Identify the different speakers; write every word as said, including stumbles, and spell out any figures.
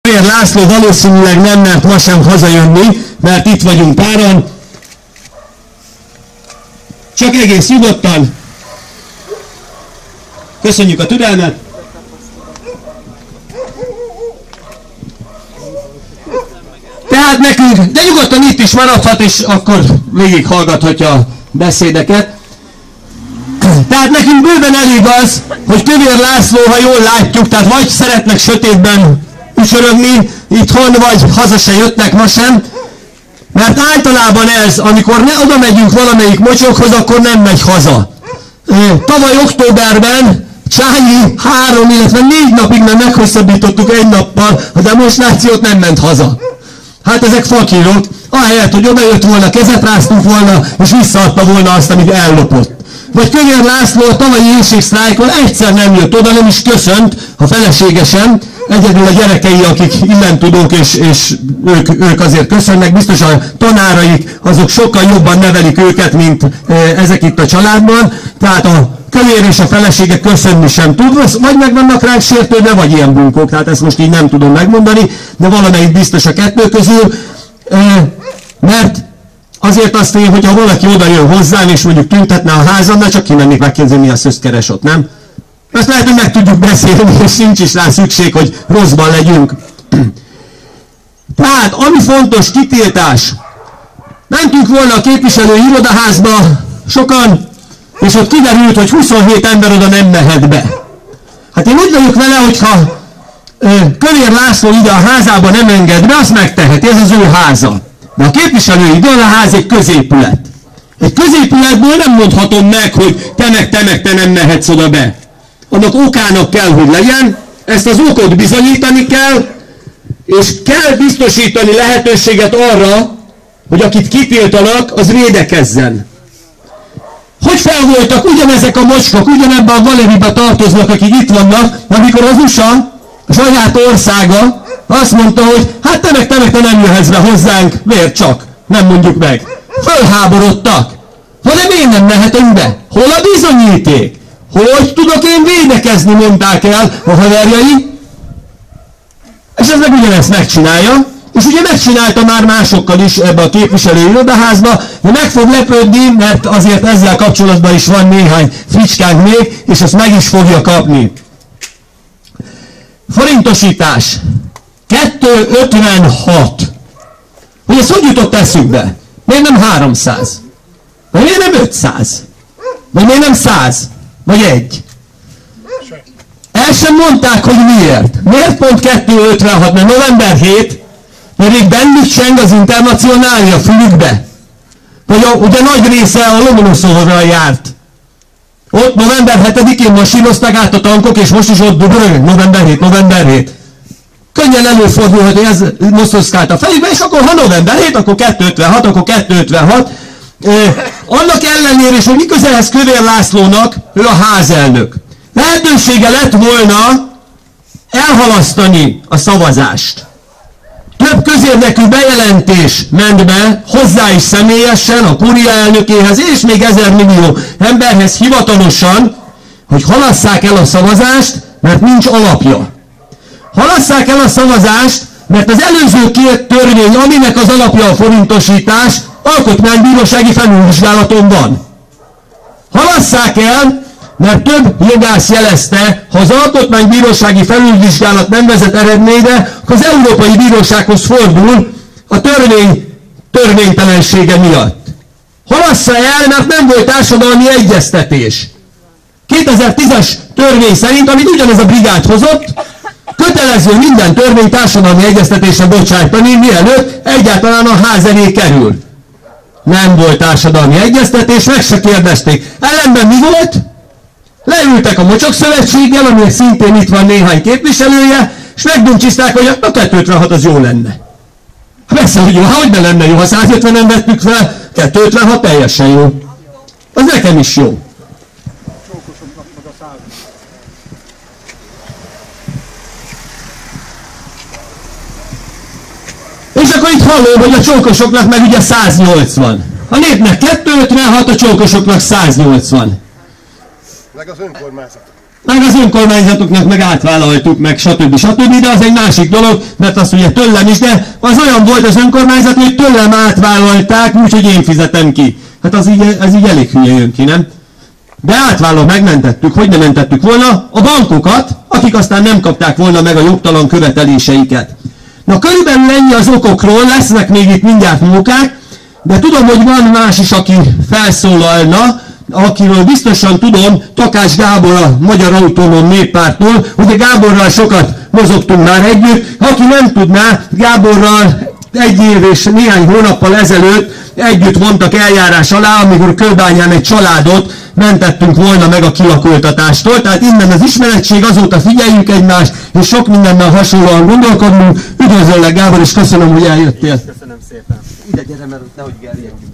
Speaker 1: Kövér László valószínűleg nem mert ma sem hazajönni, mert itt vagyunk páran. Csak egész nyugodtan. Köszönjük a türelmet. Tehát nekünk, de nyugodtan itt is maradhat, és akkor végighallgathatja a beszédeket. Tehát nekünk bőven elég az, hogy Kövér László, ha jól látjuk, tehát vagy szeretnek sötétben ücsörögni itthon, vagy haza se jöttek ma sem, mert általában ez, amikor ne oda megyünk valamelyik mocsokhoz, akkor nem megy haza. Tavaly októberben Csányi három, illetve négy napig nem meghosszabbítottuk egy nappal, a demonstrációt, nem ment haza. Hát ezek fakírok, ahelyett, hogy oda jött volna, kezet ráztunk volna, és visszaadta volna azt, amit ellopott. Vagy Kövér László a tavalyi éhségsztrájkon egyszer nem jött oda, nem is köszönt, ha feleségesen, egyedül a gyerekei, akik innen tudók, és, és ők, ők azért köszönnek, biztos a tanáraik, azok sokkal jobban nevelik őket, mint e, ezek itt a családban, tehát a Kövér és a felesége köszönni sem tud, vagy meg vannak ránk sértődve, vagy ilyen bunkók, tehát ezt most így nem tudom megmondani, de valamelyik biztos a kettő közül, e, mert azért azt én, hogyha valaki oda jön hozzám, és mondjuk tüntetne a házamnál, csak kimennék megkérdezni, mi a szöszkeres ott, nem? Azt lehet, hogy meg tudjuk beszélni, és nincs is rá szükség, hogy rosszban legyünk. Tehát, ami fontos, kitiltás. Mentünk volna a képviselői irodaházba sokan, és ott kiderült, hogy huszonhét ember oda nem mehet be. Hát én úgy vagyok vele, hogyha ö, Kövér László ide a házába nem enged be, azt megteheti, ez az ő háza. De a képviselői irodaház egy középület. Egy középületből nem mondhatom meg, hogy te meg, te meg, te nem mehetsz oda be. Annak okának kell, hogy legyen, ezt az okot bizonyítani kell, és kell biztosítani lehetőséget arra, hogy akit kitiltanak, az védekezzen. Hogy fel voltak ugyanezek a mocskok, ugyanebben a galériba tartoznak, akik itt vannak, amikor az u es á, a saját országa, azt mondta, hogy hát te meg, te meg, te nem jöhetsz be hozzánk, miért csak? Nem mondjuk meg. Fölháborodtak. Ha de miért nem mehetünk be? Hol a bizonyíték? Hogy tudok én védekezni, mondták el a haverjai? És ez meg ugyanezt megcsinálja. És ugye megcsinálta már másokkal is ebbe a képviselői irodaházba, de meg fog lepődni, mert azért ezzel kapcsolatban is van néhány fricskánk még, és ezt meg is fogja kapni. Forintosítás. kettő ötvenhat. Hogy ez hogy jutott eszükbe? Miért nem háromszáz? Vagy miért nem ötszáz? Vagy miért nem száz? Vagy egy? El sem mondták, hogy miért. Miért pont kettő ötvenhat? Mert november hét, mert még bennük cseng az internacionális a fülükbe. Vagy a, ugye nagy része a Lomonoszóval járt. Ott november hetedikén masíroztak át a tankok, és most is ott dugolnak. november hét, november hét. Könnyen előfordulhat, hogy ez mosztoszkált a fejükbe, és akkor ha november hét, akkor kettő ötvenhat, akkor kettő ötvenhat. Eh, annak ellenére, és hogy mi közelhez Kövér Lászlónak, ő a házelnök. Lehetősége lett volna elhalasztani a szavazást. Több közérdekű bejelentés ment be, hozzá is személyesen, a kuria elnökéhez, és még ezer millió emberhez hivatalosan, hogy halasszák el a szavazást, mert nincs alapja. Halasszák el a szavazást, mert az előző két törvény, aminek az alapja a forintosítás, alkotmánybírósági felülvizsgálaton van. Halasszák el, mert több jogász jelezte, ha az alkotmánybírósági felülvizsgálat nem vezet eredményre, akkor az Európai Bírósághoz fordul a törvény törvénytelensége miatt. Halassza el, mert nem volt társadalmi egyeztetés. kétezer-tízes törvény szerint, amit ugyanez a brigád hozott, kötelező minden törvény társadalmi egyeztetésre bocsájtani, mielőtt egyáltalán a ház elé kerül. Nem volt társadalmi egyeztetés, meg se kérdezték. Ellenben mi volt? Leültek a Mocsok Szövetséggel, aminek szintén itt van néhány képviselője, és megdumcsiszták, hogy a kettő ötvenhat az jó lenne. Persze, hogy jó, hogy ne lenne jó, ha száz ötvenen vettük fel, kettő ötvenhat teljesen jó. Az nekem is jó. És akkor itt hallom, hogy a csókosoknak meg ugye száznyolcvan. A népnek kettő ötvenhat, a csókosoknak száznyolcvan.
Speaker 2: Meg az önkormányzat.
Speaker 1: meg az önkormányzatoknak meg átvállaltuk, meg stb. stb. De az egy másik dolog, mert azt ugye tőlem is, de az olyan volt az önkormányzat, hogy tőlem átvállalták, úgyhogy én fizetem ki. Hát az így, ez így elég hülye jön ki, nem? De átvállalva megmentettük, hogy nem mentettük volna a bankokat, akik aztán nem kapták volna meg a jogtalan követeléseiket. Na körülbelül ennyi az okokról, lesznek még itt mindjárt munkák, de tudom, hogy van más is, aki felszólalna, akiről biztosan tudom, Takács Gábor a Magyar Autonóm Néppártól, ugye Gáborral sokat mozogtunk már együtt, aki nem tudná, Gáborral egy év és néhány hónappal ezelőtt együtt vontak eljárás alá, amikor Kőbányán egy családot mentettünk volna meg a kilakoltatástól, tehát innen az ismeretség, azóta figyeljük egymást, és sok mindennel hasonlóan gondolkodunk. Üdvözöllek, Gábor, és köszönöm, hogy eljöttél.
Speaker 2: Köszönöm szépen. Ide gyere, mert nehogy gerjedjünk.